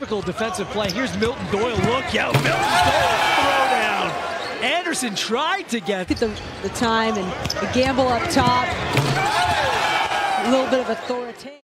typical defensive play. Here's Milton Doyle. Look out, Milton Doyle throwdown. Anderson tried to get the time and the gamble up top. A little bit of authoritative.